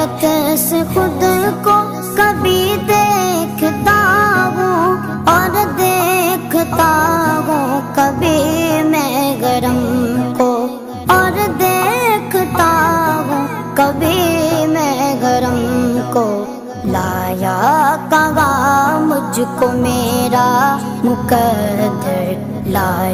कैसे खुद को कभी देखता हूँ और देखता हूँ कभी मैं गरम को, और देखता हूँ कभी मैं गरम को। लाया कहाँ मुझको मेरा मुकद्दर, लाया